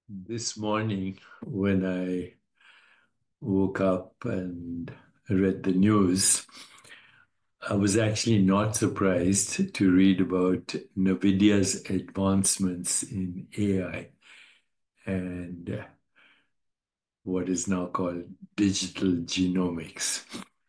This morning, when I woke up and read the news, I was actually not surprised to read about NVIDIA's advancements in AI and what is now called digital genomics.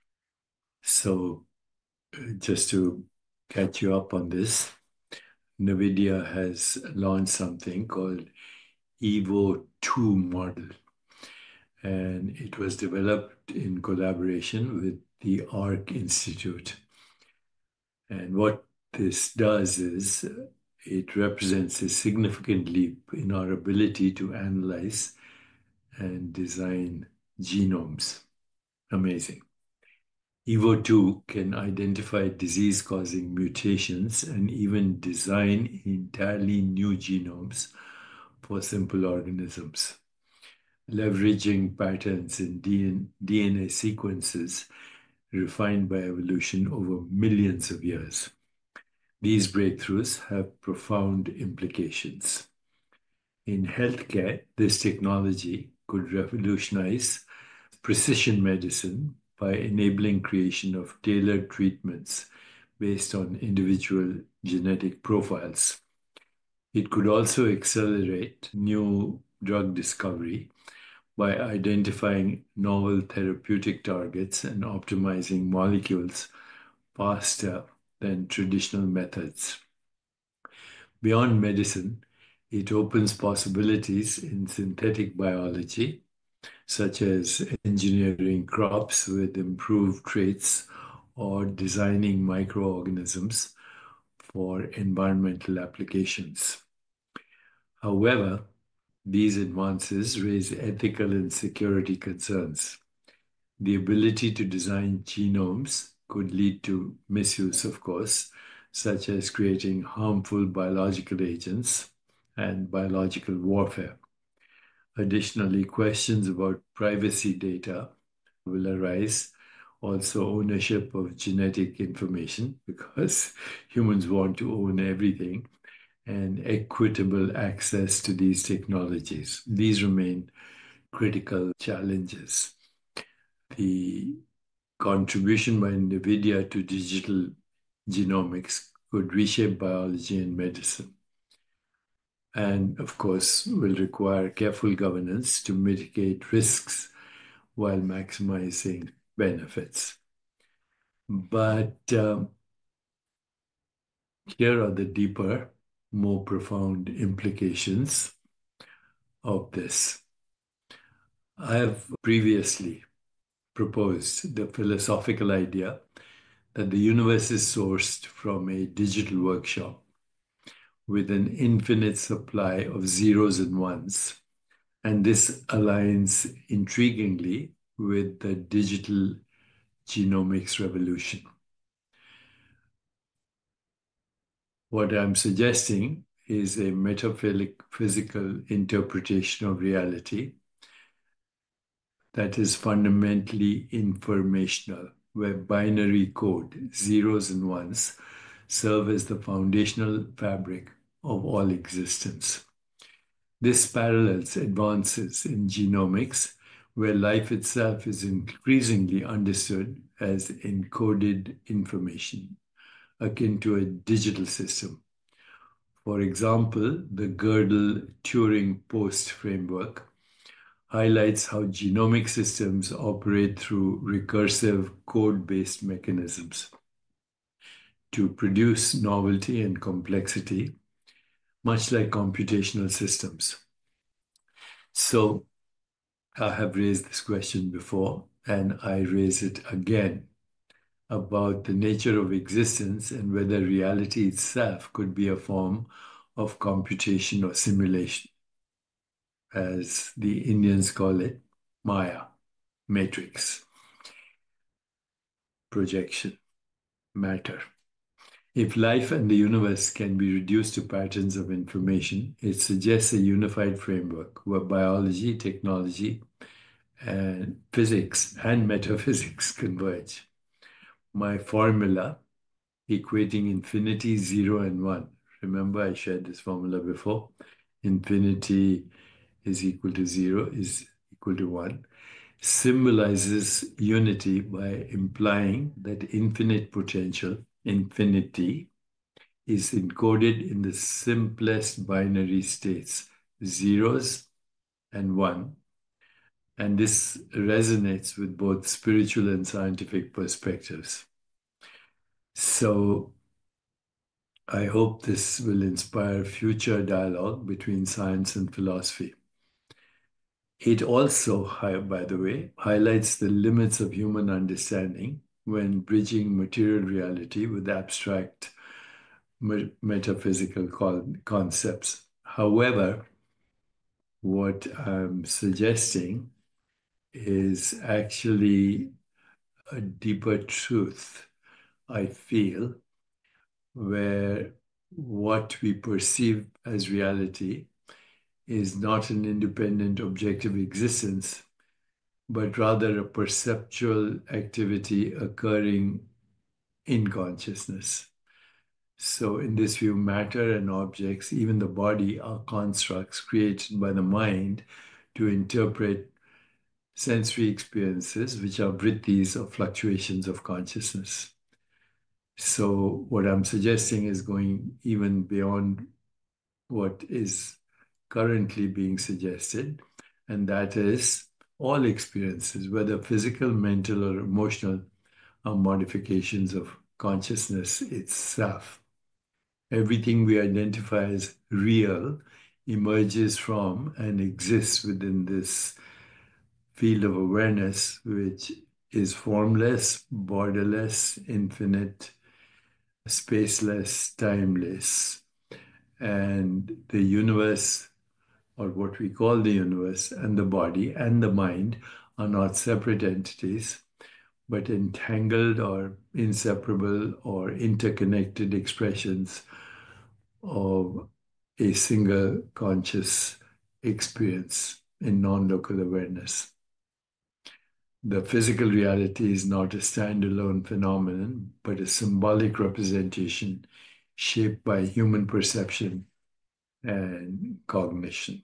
So, just to catch you up on this, NVIDIA has launched something called Evo 2 model, and it was developed in collaboration with the ARC Institute. And what this does is it represents a significant leap in our ability to analyze and design genomes. Amazing. Evo 2 can identify disease causing mutations and even design entirely new genomes for simple organisms, leveraging patterns in DNA sequences refined by evolution over millions of years. These breakthroughs have profound implications. In healthcare, this technology could revolutionize precision medicine by enabling creation of tailored treatments based on individual genetic profiles. It could also accelerate new drug discovery by identifying novel therapeutic targets and optimizing molecules faster than traditional methods. Beyond medicine, it opens possibilities in synthetic biology, such as engineering crops with improved traits or designing microorganisms for environmental applications. However, these advances raise ethical and security concerns. The ability to design genomes could lead to misuse, of course, such as creating harmful biological agents and biological warfare. Additionally, questions about privacy data will arise, also ownership of genetic information, because humans want to own everything, and equitable access to these technologies. These remain critical challenges. The contribution by NVIDIA to digital genomics could reshape biology and medicine. And of course, will require careful governance to mitigate risks while maximizing benefits. But here are the deeper, more profound implications of this. I have previously proposed the philosophical idea that the universe is sourced from a digital workshop with an infinite supply of zeros and ones. And this aligns intriguingly with the digital genomics revolution. What I'm suggesting is a metaphysical interpretation of reality that is fundamentally informational, where binary code, zeros and ones, serve as the foundational fabric of all existence. This parallels advances in genomics, where life itself is increasingly understood as encoded information, akin to a digital system. For example, the Gödel Turing Post framework highlights how genomic systems operate through recursive code-based mechanisms to produce novelty and complexity, much like computational systems. So I have raised this question before, and I raise it again about the nature of existence and whether reality itself could be a form of computation or simulation, as the Indians call it, Maya, matrix, projection, matter. If life and the universe can be reduced to patterns of information, it suggests a unified framework where biology, technology, and physics and metaphysics converge. My formula, equating infinity, zero, and one. Remember, I shared this formula before. Infinity is equal to 0 is equal to 1, symbolizes unity by implying that infinite potential, infinity, is encoded in the simplest binary states, zeros and 1. And this resonates with both spiritual and scientific perspectives. So I hope this will inspire future dialogue between science and philosophy. It also, by the way, highlights the limits of human understanding when bridging material reality with abstract metaphysical concepts. However, what I'm suggesting is actually a deeper truth, I feel, where what we perceive as reality is not an independent objective existence, but rather a perceptual activity occurring in consciousness. So, in this view, matter and objects, even the body, are constructs created by the mind to interpret sensory experiences, which are vrittis or fluctuations of consciousness. So, what I'm suggesting is going even beyond what is currently being suggested, and that is all experiences, whether physical, mental, or emotional, are modifications of consciousness itself. Everything we identify as real emerges from and exists within this field of awareness, which is formless, borderless, infinite, spaceless, timeless. And the universe, or what we call the universe, and the body and the mind are not separate entities, but entangled or inseparable or interconnected expressions of a single conscious experience in non-local awareness. The physical reality is not a standalone phenomenon, but a symbolic representation shaped by human perception and cognition.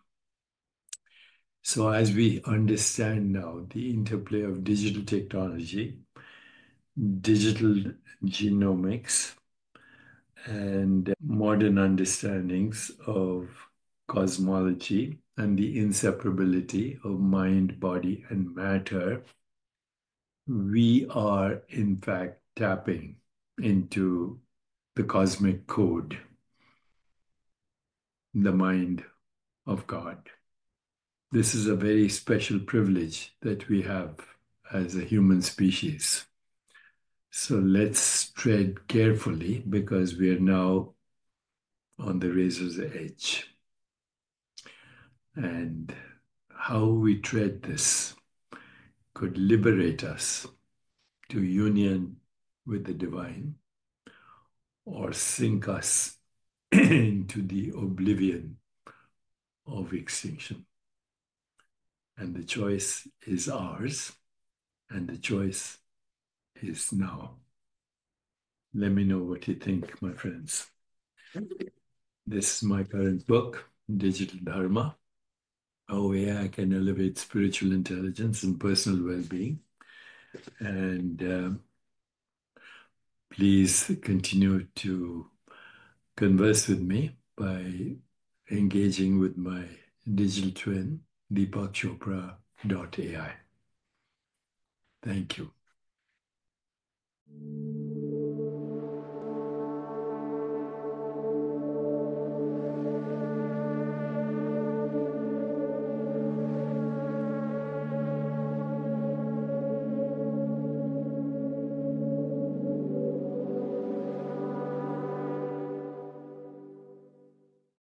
So, as we understand now the interplay of digital technology, digital genomics, and modern understandings of cosmology and the inseparability of mind, body, and matter, we are in fact tapping into the cosmic code, the mind of God. This is a very special privilege that we have as a human species. So let's tread carefully because we are now on the razor's edge. And how we tread this could liberate us to union with the divine or sink us into the oblivion of extinction. And the choice is ours, and the choice is now. Let me know what you think, my friends. This is my current book, Digital Dharma: How AI Can Elevate Spiritual Intelligence and Personal Well-Being. And please continue to converse with me by engaging with my digital twin, deepakchopra.ai. Thank you.